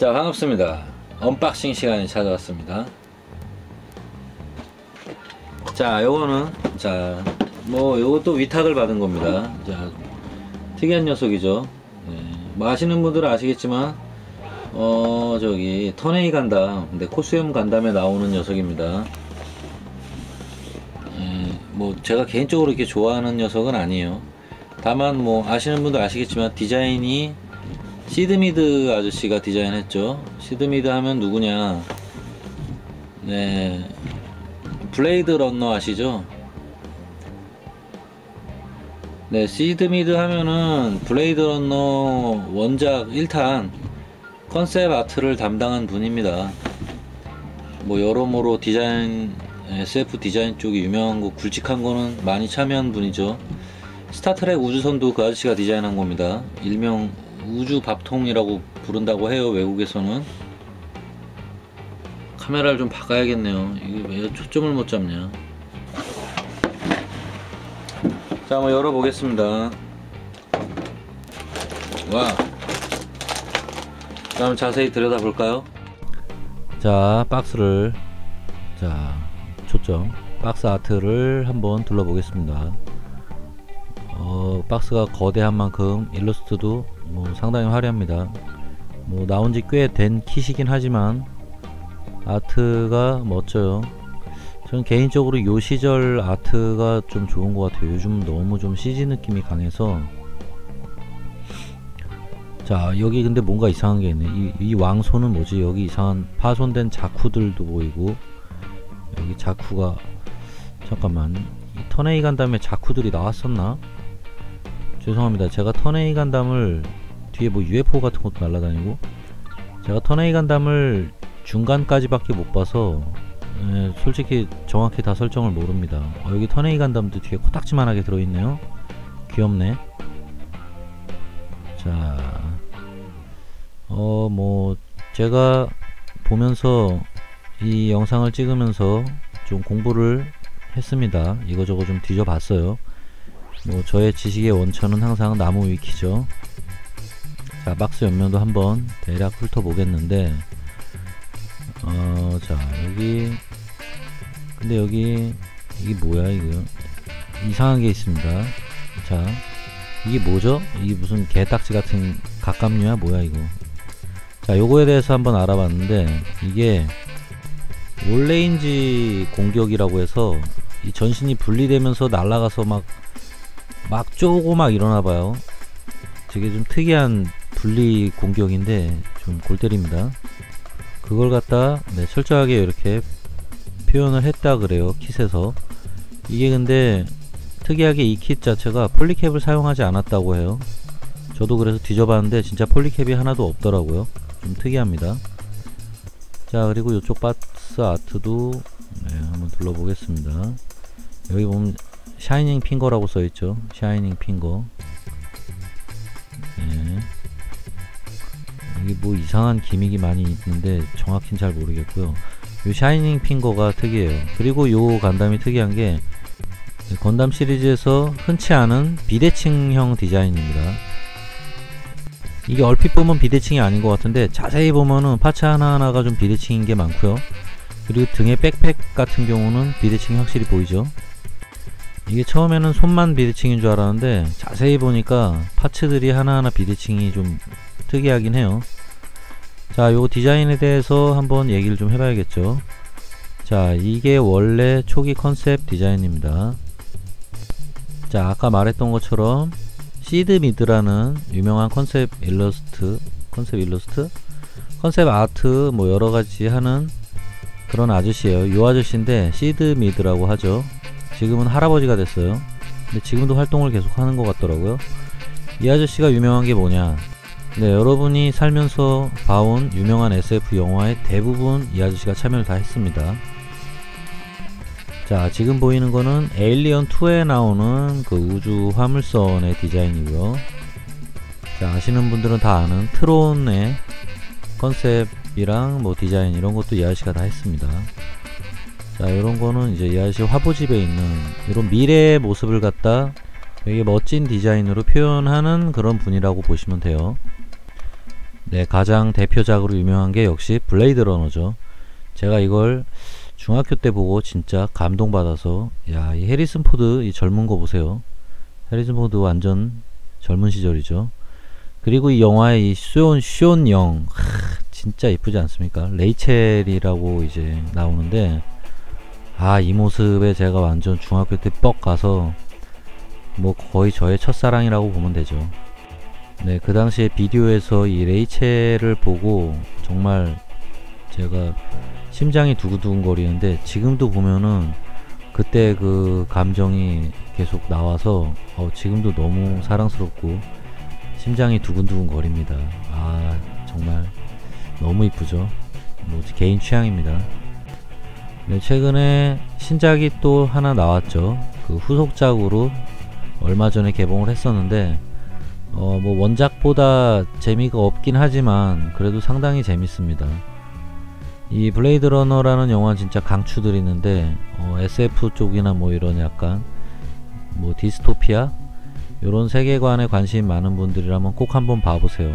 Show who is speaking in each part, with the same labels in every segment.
Speaker 1: 자, 반갑습니다. 언박싱 시간이 찾아왔습니다. 자, 요거는 요것도 위탁을 받은 겁니다. 자, 특이한 녀석이죠. 뭐 아시는 분들은 아시겠지만 터네이 간담, 근데 코스염 간담에 나오는 녀석입니다. 뭐 제가 개인적으로 이렇게 좋아하는 녀석은 아니에요. 다만 뭐 아시는 분들 아시겠지만 디자인이 시드미드 아저씨가 디자인했죠. 시드미드 하면 누구냐? 네, 블레이드 러너 아시죠? 네, 시드미드 하면은 블레이드 러너 원작 1탄 컨셉 아트를 담당한 분입니다. 뭐 여러모로 디자인, SF 디자인 쪽이 유명한 거, 굵직한 거는 많이 참여한 분이죠. 스타트랙 우주선도 그 아저씨가 디자인한 겁니다. 일명 우주 밥통이라고 부른다고 해요, 외국에서는. 카메라를 좀 바꿔야겠네요. 이게 왜 초점을 못 잡냐. 자, 한번 열어보겠습니다. 와. 자, 한번 자세히 들여다볼까요? 자, 박스를, 자, 초점, 박스 아트를 한번 둘러보겠습니다. 박스가 거대한 만큼 일러스트도 뭐 상당히 화려합니다. 뭐 나온지 꽤 된 킷이긴 하지만 아트가 멋져요. 저는 개인적으로 요 시절 아트가 좀 좋은 것 같아요. 요즘 너무 좀 CG 느낌이 강해서. 자, 여기 근데 뭔가 이상한 게 있네. 이 왕소는 뭐지? 여기 이상한 파손된 자쿠들도 보이고, 여기 자쿠가, 잠깐만, 이 터네이 간담에 자쿠들이 나왔었나? 죄송합니다. 제가 터네이 간담을 뒤에 뭐 UFO 같은 것도 날아다니고, 제가 터네이 간담을 중간까지 밖에 못 봐서 솔직히 정확히 다 설정을 모릅니다. 여기 터네이 간담도 뒤에 코딱지만하게 들어있네요. 귀엽네. 자, 뭐 제가 보면서 이 영상을 찍으면서 좀 공부를 했습니다. 이거저거 좀 뒤져봤어요. 뭐 저의 지식의 원천은 항상 나무 위키죠. 자, 박스 옆면도 한번 대략 훑어보겠는데, 자, 여기, 근데 여기 이게 뭐야, 이거 이상한 게 있습니다. 자, 이게 뭐죠? 이게 무슨 개딱지 같은 갑각류야 뭐야 이거. 자, 요거에 대해서 한번 알아봤는데, 이게 올레인지 공격이라고 해서 이 전신이 분리되면서 날아가서 막 쪼고 막 이러나봐요. 되게 좀 특이한 분리 공격인데 좀 골 때립니다. 그걸 갖다 철저하게 이렇게 표현을 했다 그래요, 킷에서. 이게 근데 특이하게 이 킷 자체가 폴리캡을 사용하지 않았다고 해요. 저도 그래서 뒤져봤는데 진짜 폴리캡이 하나도 없더라고요. 좀 특이합니다. 자, 그리고 이쪽 박스 아트도 한번 둘러보겠습니다. 여기 보면 샤이닝 핑거라고 써있죠. 샤이닝 핑거. 여기 뭐 이상한 기믹이 많이 있는데 정확히는 잘 모르겠고요. 이 샤이닝 핑거가 특이해요. 그리고 요 간담이 특이한 게 건담 시리즈에서 흔치 않은 비대칭형 디자인입니다. 이게 얼핏 보면 비대칭이 아닌 것 같은데 자세히 보면은 파츠 하나하나가 좀 비대칭인 게 많고요. 그리고 등의 백팩 같은 경우는 비대칭이 확실히 보이죠. 이게 처음에는 손만 비대칭인 줄 알았는데 자세히 보니까 파츠들이 하나하나 비대칭이 좀 특이하긴 해요. 자, 요 디자인에 대해서 한번 얘기를 좀 해봐야겠죠. 자, 이게 원래 초기 컨셉 디자인입니다. 자, 아까 말했던 것처럼 시드미드라는 유명한 컨셉 아트 뭐 여러가지 하는 그런 아저씨예요. 요 아저씨인데 시드미드라고 하죠. 지금은 할아버지가 됐어요. 근데 지금도 활동을 계속 하는 것 같더라고요. 이 아저씨가 유명한 게 뭐냐? 네, 여러분이 살면서 봐온 유명한 SF 영화의 대부분 이 아저씨가 참여를 다 했습니다. 자, 지금 보이는 거는 에일리언 2에 나오는 그 우주 화물선의 디자인이고요. 자, 아시는 분들은 다 아는 트론의 컨셉이랑 뭐 디자인 이런 것도 이 아저씨가 다 했습니다. 자, 이런 거는 이제 이 아저씨 화보집에 있는 이런 미래의 모습을 갖다 되게 멋진 디자인으로 표현하는 그런 분이라고 보시면 돼요. 네, 가장 대표작으로 유명한 게 역시 블레이드 러너죠. 제가 이걸 중학교 때 보고 진짜 감동받아서, 야, 이 해리슨 포드 이 젊은 거 보세요. 해리슨 포드 완전 젊은 시절이죠. 그리고 이 영화의 이 쇼온 영, 진짜 이쁘지 않습니까? 레이첼이라고 이제 나오는데, 아, 이 모습에 제가 완전 중학교 때 뻑 가서 뭐 거의 저의 첫사랑이라고 보면 되죠. 네, 그 당시에 비디오에서 이 레이첼을 보고 정말 제가 심장이 두근두근 거리는데, 지금도 보면은 그때 그 감정이 계속 나와서 지금도 너무 사랑스럽고 심장이 두근두근 거립니다. 아, 정말 너무 이쁘죠. 뭐 개인 취향입니다. 네, 최근에 신작이 또 하나 나왔죠. 그 후속작으로 얼마 전에 개봉을 했었는데, 뭐 원작보다 재미가 없긴 하지만 그래도 상당히 재밌습니다. 이 블레이드 러너라는 영화 진짜 강추드리는데, SF 쪽이나 뭐 이런 약간 뭐 디스토피아 요런 세계관에 관심 많은 분들이라면 꼭 한번 봐보세요.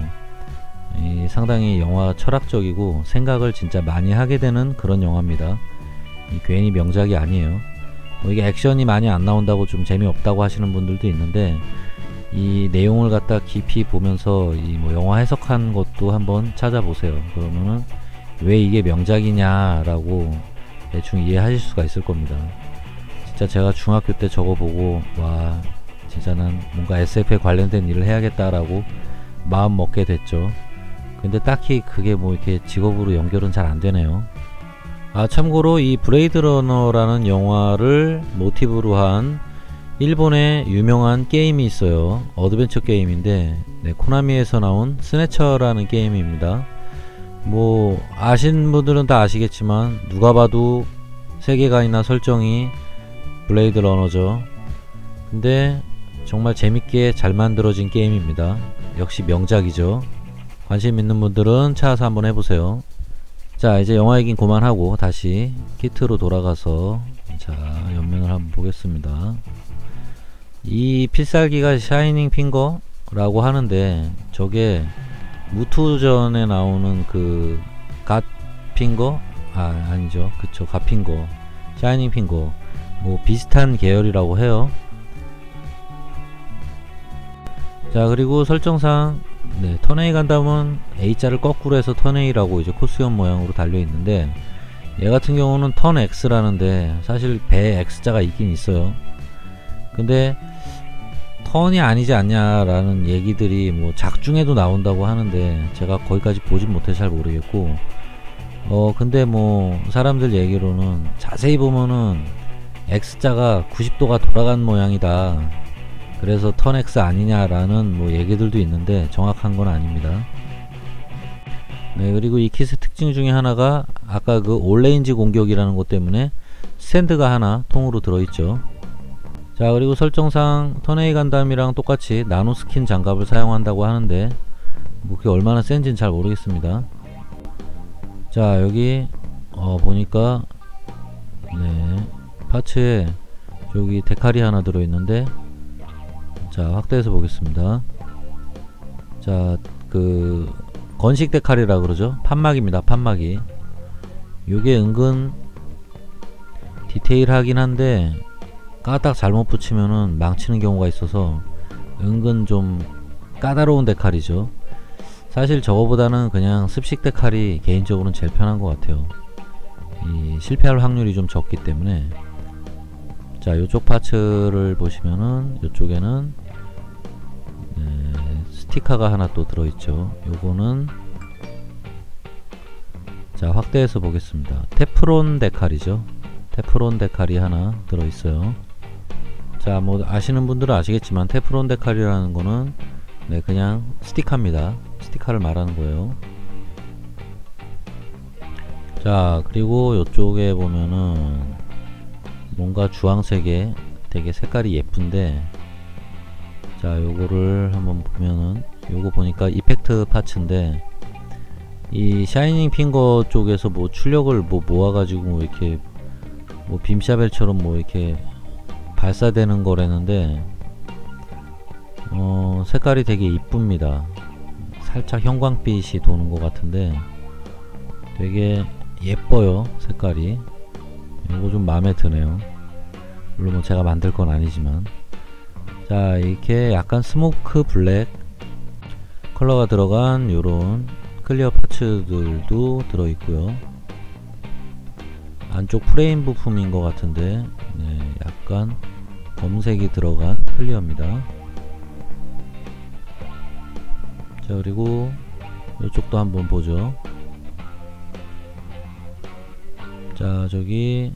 Speaker 1: 상당히 영화 철학적이고 생각을 진짜 많이 하게 되는 그런 영화입니다. 괜히 명작이 아니에요. 뭐 이게 액션이 많이 안 나온다고 좀 재미없다고 하시는 분들도 있는데, 이 내용을 갖다 깊이 보면서 이 뭐 영화 해석한 것도 한번 찾아보세요. 그러면은 왜 이게 명작이냐라고 대충 이해하실 수가 있을 겁니다. 진짜 제가 중학교 때 저거 보고, 와, 진짜 난 뭔가 SF에 관련된 일을 해야겠다라고 마음 먹게 됐죠. 근데 딱히 그게 뭐 이렇게 직업으로 연결은 잘 안 되네요. 아, 참고로 이 브레이드 러너라는 영화를 모티브로 한 일본의 유명한 게임이 있어요. 어드벤처 게임인데, 네, 코나미에서 나온 스네처라는 게임입니다. 뭐 아신 분들은 다 아시겠지만 누가 봐도 세계관이나 설정이 블레이드 러너죠. 근데 정말 재밌게 잘 만들어진 게임입니다. 역시 명작이죠. 관심 있는 분들은 찾아서 한번 해보세요. 자, 이제 영화 얘기는 그만하고 다시 키트로 돌아가서 자, 옆면을 한번 보겠습니다. 이 필살기가 샤이닝 핑거라고 하는데, 저게 무투전에 나오는 그 갓핑거? 아니죠. 그쵸, 갓핑거, 샤이닝 핑거 뭐 비슷한 계열이라고 해요. 자, 그리고 설정상 네, 턴A 간담은 A자를 거꾸로 해서 턴A라고 이제 코스염 모양으로 달려 있는데, 얘 같은 경우는 턴 X라는데 사실 배에 X자가 있긴 있어요. 근데 턴이 아니지 않냐라는 얘기들이 뭐 작중에도 나온다고 하는데, 제가 거기까지 보진 못해서 잘 모르겠고, 근데 뭐 사람들 얘기로는 자세히 보면은 X자가 90도가 돌아간 모양이다, 그래서 턴 X 아니냐라는 뭐 얘기들도 있는데 정확한 건 아닙니다. 네, 그리고 이 킷의 특징 중에 하나가 아까 그 올레인지 공격이라는 것 때문에 스탠드가 하나 통으로 들어있죠. 자, 그리고 설정상 턴A 간담이랑 똑같이 나노 스킨 장갑을 사용한다고 하는데, 뭐 그게 얼마나 센지는 잘 모르겠습니다. 자, 여기 보니까 네, 파츠에 저기 데칼이 하나 들어있는데, 자, 확대해서 보겠습니다. 자, 그 건식 데칼이라 그러죠. 판막입니다. 판막이 요게 은근 디테일하긴 한데 까딱 잘못 붙이면은 망치는 경우가 있어서 은근 좀 까다로운 데칼이죠. 사실 저거보다는 그냥 습식 데칼이 개인적으로는 제일 편한 것 같아요. 이 실패할 확률이 좀 적기 때문에. 자, 요쪽 파츠를 보시면은 요쪽에는 스티커가 하나 또 들어있죠. 요거는 자, 확대해서 보겠습니다. 테프론 데칼이죠. 테프론 데칼이 하나 들어있어요. 자, 뭐 아시는 분들은 아시겠지만 테프론 데칼이라는 거는 네, 그냥 스티커입니다. 스티커를 말하는 거예요. 자, 그리고 요쪽에 보면은 뭔가 주황색에 되게 색깔이 예쁜데, 자, 요거를 한번 보면은 요거 보니까 이펙트 파츠인데, 이 샤이닝 핑거 쪽에서 뭐 출력을 뭐 모아가지고 뭐 이렇게 뭐 빔샤벨처럼 뭐 이렇게 발사되는 거라는데, 색깔이 되게 이쁩니다. 살짝 형광빛이 도는 것 같은데 되게 예뻐요. 색깔이. 이거 좀 마음에 드네요. 물론 뭐 제가 만들 건 아니지만. 자, 이렇게 약간 스모크 블랙 컬러가 들어간 요런 클리어 파츠들도 들어있고요. 안쪽 프레임 부품인 것 같은데 네, 약간 검색이 들어간 클리어입니다. 자, 그리고 이쪽도 한번 보죠. 자, 저기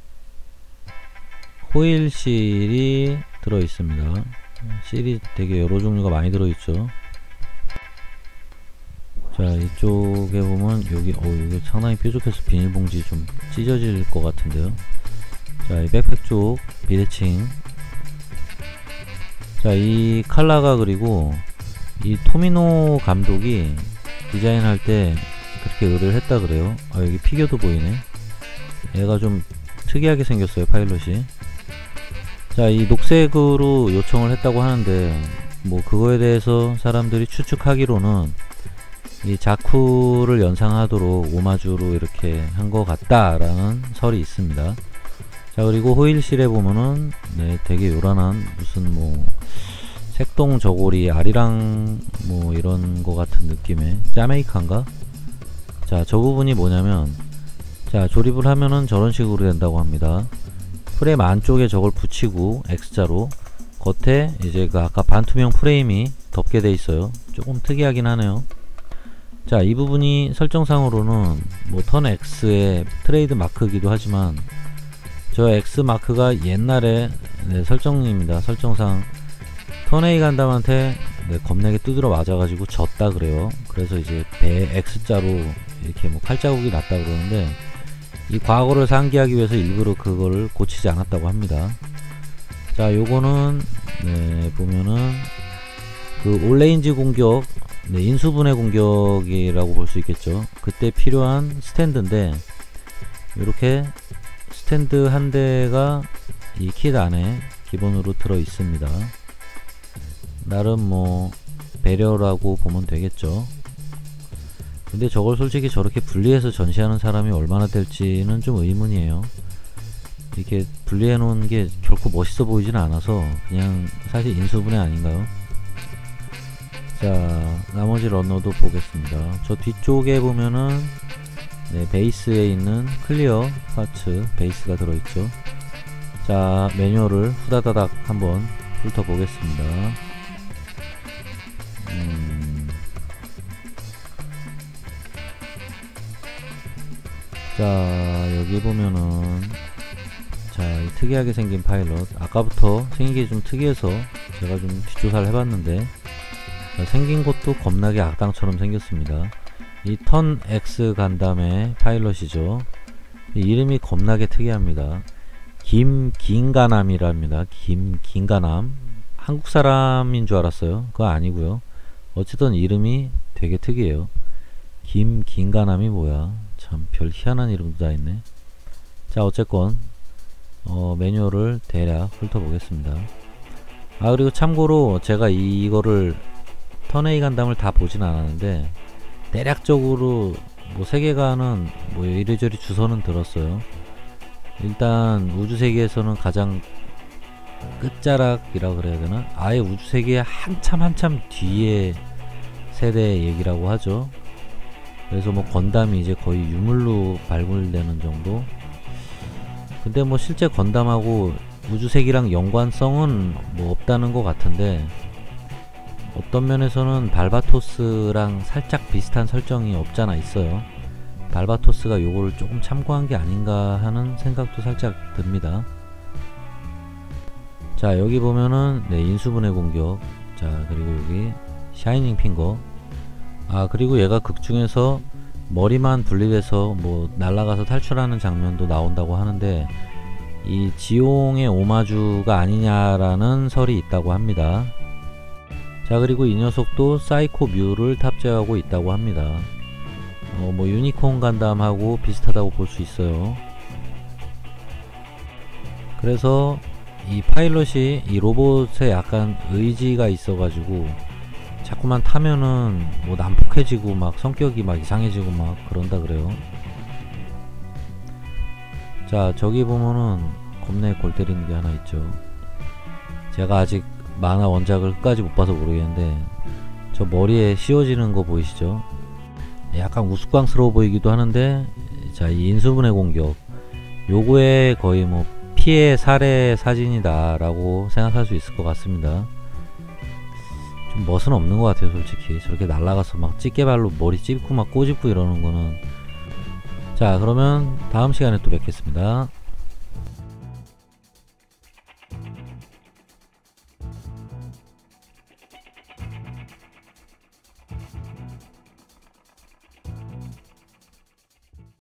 Speaker 1: 호일실이 들어있습니다. 실이 되게 여러 종류가 많이 들어있죠. 자, 이쪽에 보면 여기 이게 상당히 뾰족해서 비닐봉지 좀 찢어질 것 같은데요. 자, 이 백팩 쪽 비대칭. 자, 이 컬러가 그리고 이 토미노 감독이 디자인할 때 그렇게 의뢰를 했다 그래요. 아, 여기 피규어도 보이네. 얘가 좀 특이하게 생겼어요, 파일럿이. 자, 이 녹색으로 요청을 했다고 하는데 뭐 그거에 대해서 사람들이 추측하기로는 이 자쿠를 연상하도록 오마주로 이렇게 한 것 같다라는 설이 있습니다. 자, 그리고 호일실에 보면은 네, 되게 요란한 무슨 뭐 색동 저고리 아리랑 뭐 이런 거 같은 느낌의 자메이카인가? 자, 저 부분이 뭐냐면 자, 조립을 하면은 저런 식으로 된다고 합니다. 프레임 안쪽에 저걸 붙이고 X자로 겉에 이제 그 아까 반투명 프레임이 덮게 돼 있어요. 조금 특이하긴 하네요. 자, 이 부분이 설정상으로는 뭐 턴 X의 트레이드 마크이기도 하지만 저 X 마크가 옛날에 네, 설정입니다. 설정상 턴 A 간담한테 네, 겁나게 두드려 맞아가지고 졌다 그래요. 그래서 이제 배 X자로 이렇게 뭐 칼자국이 났다 그러는데 이 과거를 상기하기 위해서 일부러 그거를 고치지 않았다고 합니다. 자, 요거는 네, 보면은 그 올레인지 공격 네, 인수분해 공격이라고 볼 수 있겠죠. 그때 필요한 스탠드인데 이렇게 스탠드 한 대가 이 킷 안에 기본으로 들어 있습니다. 나름 뭐 배려라고 보면 되겠죠. 근데 저걸 솔직히 저렇게 분리해서 전시하는 사람이 얼마나 될지는 좀 의문이에요. 이렇게 분리해 놓은 게 결코 멋있어 보이진 않아서 그냥 사실 인수분해 아닌가요? 자, 나머지 러너도 보겠습니다. 저 뒤쪽에 보면은 네, 베이스에 있는 클리어 파츠 베이스가 들어있죠. 자, 매뉴얼을 후다다닥 한번 훑어보겠습니다. 자, 여기 보면은 자, 이 특이하게 생긴 파일럿 아까부터 생긴 게 좀 특이해서 제가 좀 뒷조사를 해봤는데 자, 생긴 것도 겁나게 악당처럼 생겼습니다. 이 턴 X 간담의 파일럿이죠. 이름이 겁나게 특이합니다. 김긴가남이랍니다. 김긴가남. 한국 사람인 줄 알았어요. 그거 아니고요. 어쨌든 이름이 되게 특이해요. 김긴가남이 뭐야? 참 별 희한한 이름도 다 있네. 자, 어쨌건 매뉴얼을 대략 훑어보겠습니다. 아, 그리고 참고로 제가 이거를 턴 A 간담을 다 보진 않았는데 대략적으로 뭐 세계관은 뭐 이리저리 주소는 들었어요. 일단 우주세계에서는 가장 끝자락이라고 그래야 되나? 아예 우주세계의 한참 뒤에 세대 얘기라고 하죠. 그래서 뭐 건담이 이제 거의 유물로 발굴되는 정도? 근데 뭐 실제 건담하고 우주세계랑 연관성은 뭐 없다는 것 같은데 어떤 면에서는 발바토스랑 살짝 비슷한 설정이 없잖아 있어요. 발바토스가 요거를 조금 참고한 게 아닌가 하는 생각도 살짝 듭니다. 자, 여기 보면은 네, 인수분해 공격. 자, 그리고 여기 샤이닝 핑거. 아, 그리고 얘가 극중에서 머리만 분리돼서 뭐 날아가서 탈출하는 장면도 나온다고 하는데 이 지용의 오마주가 아니냐라는 설이 있다고 합니다. 자, 그리고 이 녀석도 사이코 뮤를 탑재하고 있다고 합니다. 뭐 유니콘 간담하고 비슷하다고 볼 수 있어요. 그래서 이 파일럿이 이 로봇에 약간 의지가 있어 가지고 자꾸만 타면은 뭐 난폭해지고 막 성격이 막 이상해지고 막 그런다 그래요. 자, 저기 보면은 겁내 골 때리는 게 하나 있죠. 제가 아직 만화 원작을 끝까지 못 봐서 모르겠는데 저 머리에 씌워지는 거 보이시죠? 약간 우스꽝스러워 보이기도 하는데, 자, 이 인수분해 공격 요거에 거의 뭐 피해 사례 사진이다 라고 생각할 수 있을 것 같습니다. 좀 멋은 없는 것 같아요, 솔직히. 저렇게 날아가서 막 찌개발로 머리 찝고 막 꼬집고 이러는 거는. 자, 그러면 다음 시간에 또 뵙겠습니다.